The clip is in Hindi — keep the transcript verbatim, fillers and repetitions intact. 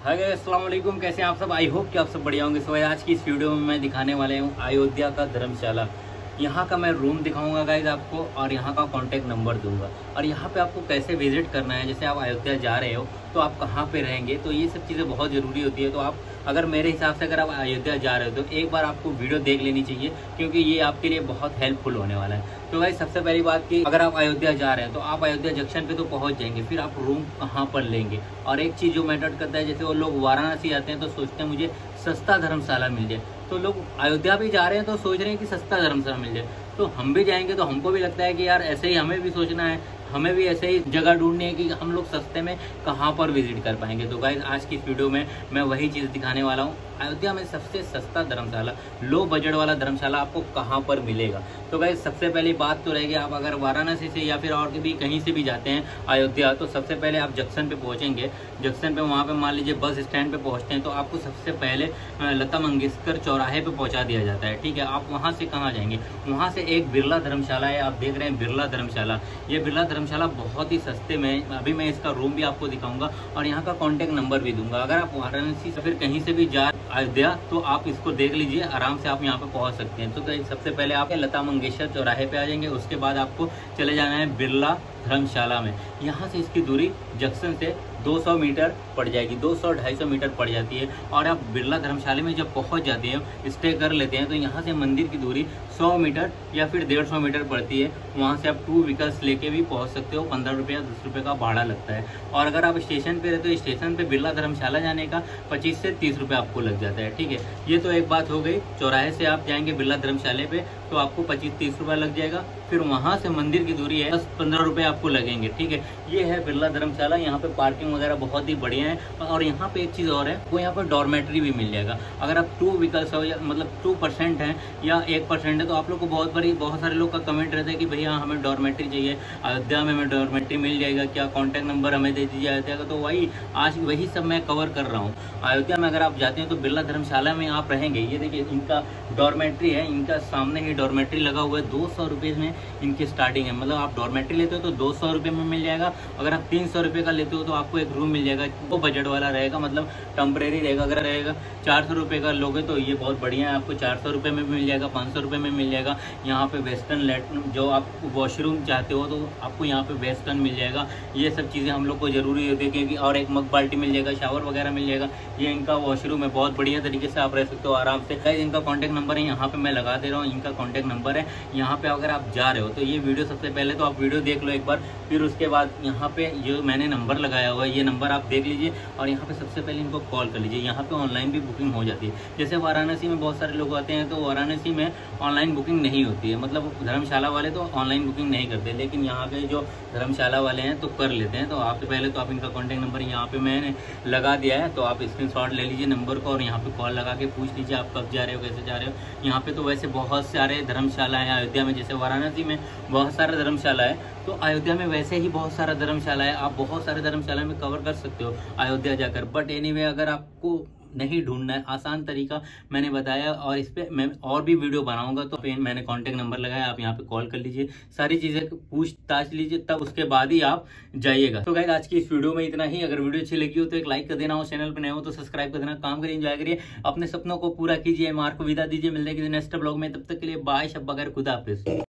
हाय गाइस, अस्सलाम वालेकुम। कैसे हैं आप सब? आई होप कि आप सब बढ़िया होंगे। सो आज की इस वीडियो में मैं दिखाने वाले हूँ अयोध्या का धर्मशाला। यहाँ का मैं रूम दिखाऊंगा गाइस आपको, और यहाँ का कॉन्टैक्ट नंबर दूंगा, और यहाँ पे आपको कैसे विजिट करना है। जैसे आप अयोध्या जा रहे हो तो आप कहाँ पे रहेंगे, तो ये सब चीज़ें बहुत ज़रूरी होती है। तो आप अगर मेरे हिसाब से अगर आप अयोध्या जा रहे हो तो एक बार आपको वीडियो देख लेनी चाहिए, क्योंकि ये आपके लिए बहुत हेल्पफुल होने वाला है। तो गाइस सबसे पहली बात कि अगर आप अयोध्या जा रहे हैं तो आप अयोध्या जंक्शन पे तो पहुंच जाएंगे, फिर आप रूम कहाँ पर लेंगे। और एक चीज़ जो मैटर करता है, जैसे वो लोग वाराणसी आते हैं तो सोचते हैं मुझे सस्ता धर्मशाला मिल जाए, तो लोग अयोध्या भी जा रहे हैं तो सोच रहे हैं कि सस्ता धर्मशाला मिल जाए। तो हम भी जाएंगे तो हमको भी लगता है कि यार ऐसे ही हमें भी सोचना है, हमें भी ऐसे ही जगह ढूंढनी है कि हम लोग सस्ते में कहाँ पर विजिट कर पाएंगे। तो गाइस आज की इस वीडियो में मैं वही चीज़ दिखाने वाला हूँ, अयोध्या में सबसे सस्ता धर्मशाला, लो बजट वाला धर्मशाला आपको कहाँ पर मिलेगा। तो गाइस सबसे पहली बात तो रहेगी, आप अगर वाराणसी से या फिर और भी कहीं से भी जाते हैं अयोध्या, तो सबसे पहले आप जंक्शन पे पहुँचेंगे। जंक्शन पे वहाँ पे मान लीजिए बस स्टैंड पे पहुँचते हैं तो आपको सबसे पहले लता मंगेशकर चौराहे पे पहुँचा दिया जाता है। ठीक है, आप वहाँ से कहाँ जाएंगे, वहाँ से एक बिरला धर्मशाला है, आप देख रहे हैं बिरला धर्मशाला। ये बिरला धर्मशाला बहुत ही सस्ते में, अभी मैं इसका रूम भी आपको दिखाऊंगा और यहाँ का कॉन्टैक्ट नंबर भी दूंगा। अगर आप वाराणसी से फिर कहीं से भी जा अयोध्या तो आप इसको देख लीजिए, आराम से आप यहाँ पे पहुँच सकते हैं। तो सबसे पहले आप लता मंगेशकर चौराहे पे आ जाएंगे, उसके बाद आपको चले जाना है बिरला धर्मशाला में। यहाँ से इसकी दूरी जंक्शन से दो सौ मीटर पड़ जाएगी, दो सौ ढाई सौ मीटर पड़ जाती है। और आप बिरला धर्मशाला में जब पहुँच जाते हैं, स्टे कर लेते हैं, तो यहाँ से मंदिर की दूरी सौ मीटर या फिर डेढ़ सौ मीटर पड़ती है। वहाँ से आप टू व्हीकल्स लेके भी पहुँच सकते हो, पंद्रह रुपया दस रुपये का भाड़ा लगता है। और अगर आप स्टेशन पे रहते हो, स्टेशन पे बिरला धर्मशाला जाने का पच्चीस से तीस रुपये आपको लग जाता है। ठीक है, ये तो एक बात हो गई। चौराहे से आप जाएंगे बिरला धर्मशाले पे तो आपको पच्चीस तीस रुपये लग जाएगा। फिर वहाँ से मंदिर की दूरी है दस पंद्रह रुपये आपको लगेंगे। ठीक है, ये है बिरला धर्मशाला। यहाँ पे पार्किंग वगैरह बहुत ही बढ़िया है। और यहाँ पे एक चीज़ और है, वो यहाँ पर डॉर्मेट्री भी मिल जाएगा। अगर आप टू व्हीकल्स हो या मतलब टू परसेंट है या एक परसेंट है, तो आप लोग को बहुत बड़ी बहुत सारे लोग का कमेंट रहता है कि भैया हमें डॉर्मेट्री चाहिए, अयोध्या में हमें डॉर्मेट्री मिल जाएगा क्या, कॉन्टैक्ट नंबर हमें दे दीजिए अयोध्या का। तो वही आज वही सब मैं कवर कर रहा हूँ। अयोध्या में अगर आप जाते हैं तो बिरला धर्मशाला में आप रहेंगे। ये देखिए इनका डॉर्मेट्री है, इनका सामने ही डॉर्मेट्री लगा हुआ है। दो सौ रुपये में इनकी स्टार्टिंग है, मतलब आप डॉर्मेट्री लेते हो तो दो सौ रुपये में मिल जाएगा। अगर आप तीन सौ रुपये का लेते हो तो आपको एक रूम मिल जाएगा, वो बजट वाला रहेगा, मतलब टेम्परेरी रहेगा। अगर रहेगा चार सौ रुपये का लोगे तो ये बहुत बढ़िया है, आपको चार सौ रुपये में भी मिल जाएगा, पाँच सौ रुपये में मिल जाएगा। यहाँ पे वेस्टर्न लेट जो आप वॉशरूम चाहते हो तो आपको यहाँ पे वेस्टर्न मिल जाएगा। ये सब चीज़ें हम लोग को जरूरी होती है, क्योंकि और एक मग बाल्टी मिल जाएगा, शावर वगैरह मिल जाएगा। ये इनका वॉशरूम है, बहुत बढ़िया तरीके से आप रह सकते हो आराम से। गाइस इनका कॉन्टैक्ट नंबर है, यहाँ पे मैं लगा दे रहा हूँ, इनका कॉन्टैक्ट नंबर है। यहाँ पे अगर आप जा रहे हो तो ये वीडियो सबसे पहले तो आप वीडियो देख लो एक बार, फिर उसके बाद यहाँ पे जो मैंने नंबर लगाया हुआ है ये नंबर आप देख लीजिए, और यहाँ पे सबसे पहले इनको कॉल कर लीजिए। यहाँ पे ऑनलाइन भी बुकिंग हो जाती है। जैसे वाराणसी में बहुत सारे लोग आते हैं तो वाराणसी में ऑनलाइन बुकिंग नहीं होती है, मतलब धर्मशाला वाले तो ऑनलाइन बुकिंग नहीं करते, लेकिन यहाँ पे जो धर्मशाला वाले हैं तो कर लेते हैं। तो आपसे पहले तो आप इनका कॉन्टैक्ट नंबर यहाँ पे मैंने लगा दिया है, तो आप स्क्रीनशॉट ले लीजिए नंबर को और यहाँ पे कॉल लगा के पूछ लीजिए आप कब जा रहे हो, कैसे जा रहे हो। यहाँ पे तो वैसे बहुत सारे धर्मशाला है अयोध्या में, जैसे वाराणसी में बहुत सारा धर्मशाला है, तो अयोध्या में वैसे ही बहुत सारा धर्मशाला है। आप बहुत सारे धर्मशाला में कवर कर सकते हो अयोध्या जाकर। बट एनीवे अगर आपको नहीं ढूंढना है, आसान तरीका मैंने बताया, और इस पे मैं और भी वीडियो बनाऊंगा। तो मैंने कॉन्टैक्ट नंबर लगाया, आप यहाँ पे कॉल कर लीजिए, सारी चीजें पूछताछ लीजिए, तब उसके बाद ही आप जाइएगा। तो गाइस आज की इस वीडियो में इतना ही। अगर वीडियो अच्छी लगी हो तो एक लाइक कर देना, हो चैनल पर नए हो तो सब्सक्राइब कर देना। काम करिए, एंजॉय करिए, अपने सपनों को पूरा कीजिए, मार्क को विदा दीजिए। मिलते हैं किसी नेक्स्ट ब्लॉग में, तब तक के लिए बाय, शब्बा खैर, खुदा हाफिज़।